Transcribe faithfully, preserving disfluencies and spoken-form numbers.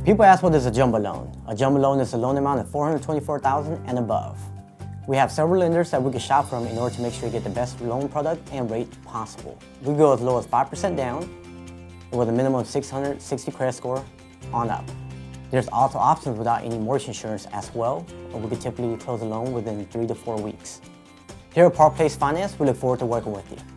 People ask what is a jumbo loan. A jumbo loan is a loan amount of four hundred twenty-four thousand dollars and above. We have several lenders that we can shop from in order to make sure you get the best loan product and rate possible. We go as low as five percent down with a minimum of six hundred sixty credit score on up. There's also options without any mortgage insurance as well, or we can typically close a loan within three to four weeks. Here at Park Place Finance, we look forward to working with you.